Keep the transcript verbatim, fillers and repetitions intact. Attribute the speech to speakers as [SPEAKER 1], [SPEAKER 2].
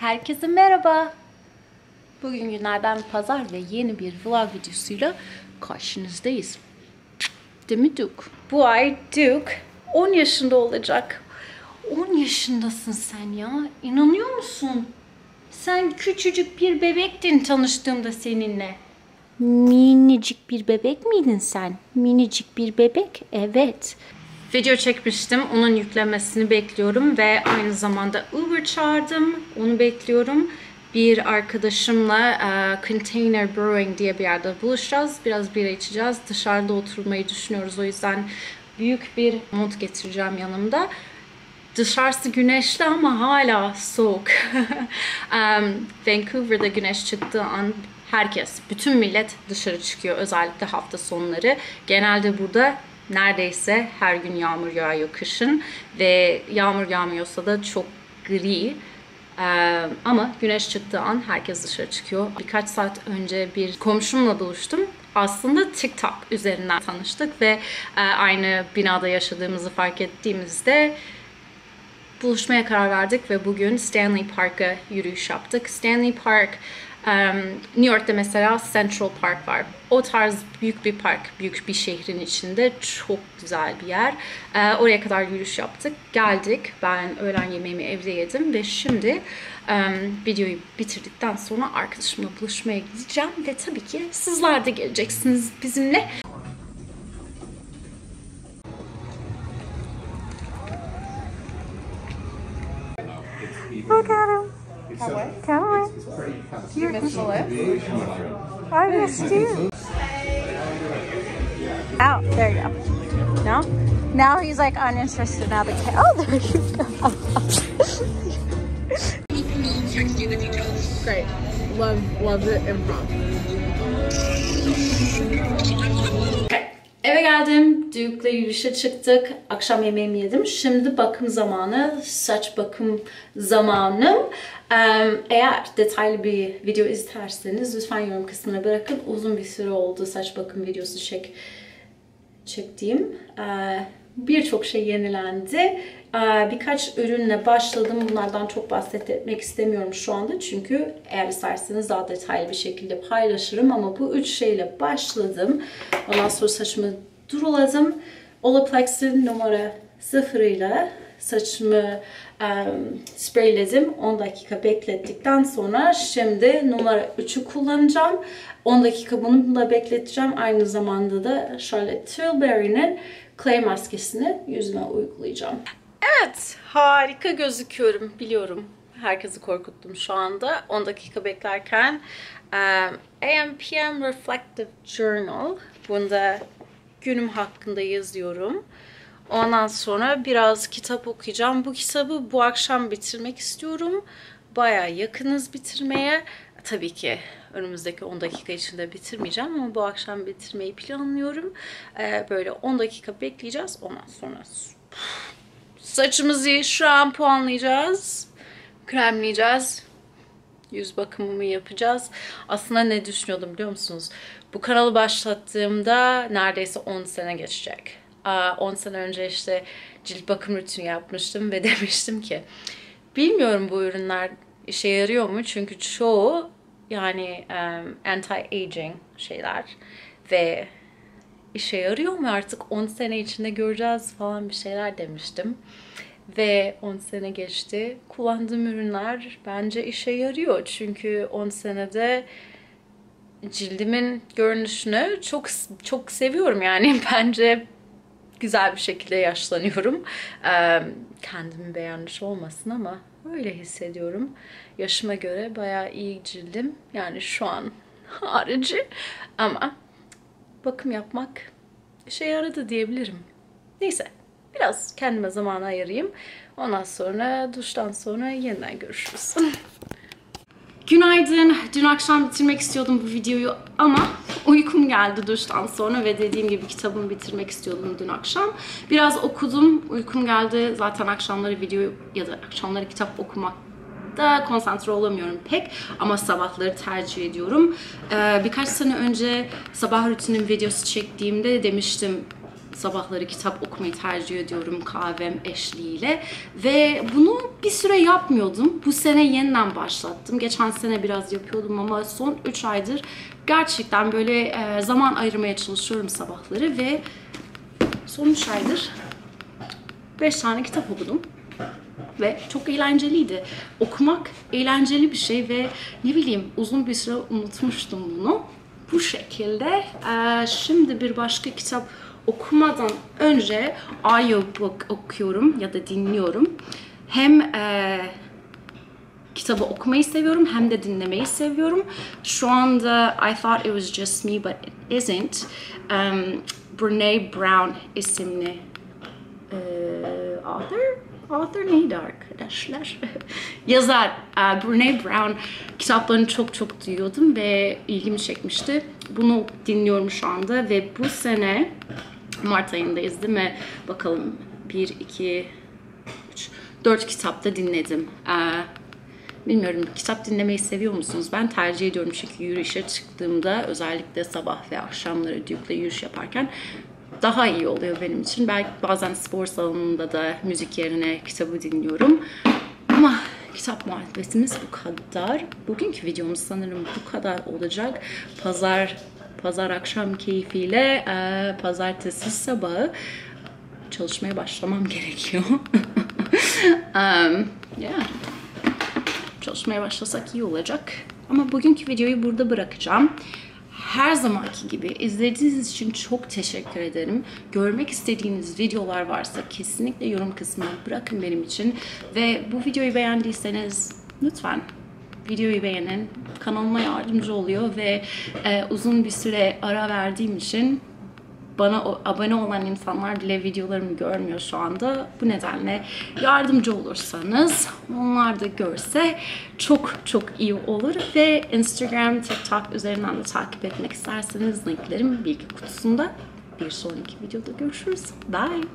[SPEAKER 1] Herkese merhaba. Bugün günlerden pazar ve yeni bir vlog videosuyla karşınızdayız. Değil mi Duke? Bu ay Duke on yaşında olacak. on yaşındasın sen ya. İnanıyor musun? Sen küçücük bir bebektin tanıştığımda seninle. Minicik bir bebek miydin sen? Minicik bir bebek? Evet. Video çekmiştim. Onun yüklenmesini bekliyorum ve aynı zamanda Uber çağırdım. Onu bekliyorum. Bir arkadaşımla uh, Container Brewing diye bir yerde buluşacağız. Biraz bira içeceğiz. Dışarıda oturmayı düşünüyoruz. O yüzden büyük bir mont getireceğim yanımda. Dışarısı güneşli ama hala soğuk. um, Vancouver'da güneş çıktığı an herkes, bütün millet dışarı çıkıyor. Özellikle hafta sonları. Genelde burada neredeyse her gün yağmur yağıyor kışın. Ve yağmur yağmıyorsa da çok gri. Ee, ama güneş çıktığı an herkes dışarı çıkıyor. Birkaç saat önce bir komşumla buluştum. Aslında TikTok üzerinden tanıştık ve e, aynı binada yaşadığımızı fark ettiğimizde buluşmaya karar verdik ve bugün Stanley Park'a yürüyüş yaptık. Stanley Park, um, New York'ta mesela Central Park var. O tarz büyük bir park, büyük bir şehrin içinde çok güzel bir yer. Ee, oraya kadar yürüyüş yaptık. Geldik. Ben öğlen yemeğimi evde yedim ve şimdi um, videoyu bitirdikten sonra arkadaşımla buluşmaya gideceğim ve tabii ki sizler de geleceksiniz bizimle.
[SPEAKER 2] Look at him.
[SPEAKER 3] How
[SPEAKER 2] Come on.
[SPEAKER 3] You missed the lift?
[SPEAKER 2] I missed you. Out. There you go. No? Now he's like uninterested. Now the cat. Oh, there you go.
[SPEAKER 3] Great. Love, love the improv.
[SPEAKER 1] Eve geldim. Duke'la yürüyüşe çıktık. Akşam yemeğimi yedim. Şimdi bakım zamanı. Saç bakım zamanım. Eğer detaylı bir video isterseniz lütfen yorum kısmına bırakın. Uzun bir süre oldu saç bakım videosu çek çektiğim. Birçok şey yenilendi. Birkaç ürünle başladım. Bunlardan çok bahsetmek istemiyorum şu anda. Çünkü eğer isterseniz daha detaylı bir şekilde paylaşırım. Ama bu üç şeyle başladım. Ondan sonra saçımı duruladım. Olaplex'in numara sıfırıyla saçımı um, spreyledim. on dakika beklettikten sonra şimdi numara üçü kullanacağım. on dakika bunu da bekleteceğim. Aynı zamanda da Charlotte Tilbury'nin Clay maskesini yüzüme uygulayacağım. Evet, harika gözüküyorum biliyorum. Herkesi korkuttum şu anda. on dakika beklerken um, A M P M Reflective Journal. Bunda günüm hakkında yazıyorum. Ondan sonra biraz kitap okuyacağım. Bu kitabı bu akşam bitirmek istiyorum. Bayağı yakınız bitirmeye. Tabii ki önümüzdeki on dakika içinde bitirmeyeceğim ama bu akşam bitirmeyi planlıyorum. Ee, böyle on dakika bekleyeceğiz. Ondan sonra saçımızı şampuanlayacağız. Kremleyeceğiz. Yüz bakımımı yapacağız. Aslında ne düşünüyordum biliyor musunuz? Bu kanalı başlattığımda neredeyse on sene geçecek. on sene önce işte cilt bakım rutini yapmıştım ve demiştim ki bilmiyorum bu ürünler işe yarıyor mu? Çünkü çoğu yani um, anti-aging şeyler ve işe yarıyor mu artık on sene içinde göreceğiz falan bir şeyler demiştim. Ve on sene geçti. Kullandığım ürünler bence işe yarıyor. Çünkü on senede cildimin görünüşünü çok çok seviyorum yani. Bence güzel bir şekilde yaşlanıyorum. Ee, kendimi beğenmiş olmasın ama öyle hissediyorum. Yaşıma göre bayağı iyi cildim. Yani şu an harici. Ama bakım yapmak işe yaradı diyebilirim. Neyse. Biraz kendime zaman ayırayım. Ondan sonra duştan sonra yeniden görüşürüz. Günaydın. Dün akşam bitirmek istiyordum bu videoyu ama uykum geldi duştan sonra ve dediğim gibi kitabımı bitirmek istiyordum dün akşam. Biraz okudum, uykum geldi. Zaten akşamları video ya da akşamları kitap okumakta konsantre olamıyorum pek ama sabahları tercih ediyorum. Ee, birkaç sene önce sabah rutinin videosu çektiğimde demiştim sabahları kitap okumayı tercih ediyorum kahvem eşliğiyle. Ve bunu bir süre yapmıyordum. Bu sene yeniden başlattım. Geçen sene biraz yapıyordum ama son üç aydır gerçekten böyle e, zaman ayırmaya çalışıyorum sabahları ve son üç aydır beş tane kitap okudum. Ve çok eğlenceliydi. Okumak eğlenceli bir şey ve ne bileyim uzun bir süre unutmuştum bunu. Bu şekilde. Ee, şimdi bir başka kitap okumadan önce audiobook okuyorum ya da dinliyorum. Hem e, kitabı okumayı seviyorum hem de dinlemeyi seviyorum. Şu anda I thought it was just me but it isn't. Um, Brené Brown isimli e, author. Author neydi arkadaşlar? Yazar uh, Brené Brown kitaplarını çok çok duyuyordum ve ilgimi çekmişti. Bunu dinliyorum şu anda ve bu sene Mart ayındayız değil mi? Bakalım bir, iki, üç, dört kitapta dinledim. Uh, bilmiyorum kitap dinlemeyi seviyor musunuz? Ben tercih ediyorum çünkü yürüyüşe çıktığımda özellikle sabah ve akşamları Duke'la yürüyüş yaparken daha iyi oluyor benim için. Belki bazen spor salonunda da müzik yerine kitabı dinliyorum. Ama kitap muhabbetimiz bu kadar. Bugünkü videomuz sanırım bu kadar olacak. Pazar pazar akşam keyfiyle e, pazartesi sabahı çalışmaya başlamam gerekiyor. um, yeah. Çalışmaya başlasak iyi olacak. Ama bugünkü videoyu burada bırakacağım. Her zamanki gibi izlediğiniz için çok teşekkür ederim. Görmek istediğiniz videolar varsa kesinlikle yorum kısmına bırakın benim için. Ve bu videoyu beğendiyseniz lütfen videoyu beğenin. Kanalıma yardımcı oluyor ve e, uzun bir süre ara verdiğim için bana o, abone olan insanlar bile videolarımı görmüyor şu anda. Bu nedenle yardımcı olursanız onlar da görse çok çok iyi olur. Ve Instagram, TikTok üzerinden de takip etmek isterseniz linklerim bilgi kutusunda. Bir sonraki videoda görüşürüz. Bye.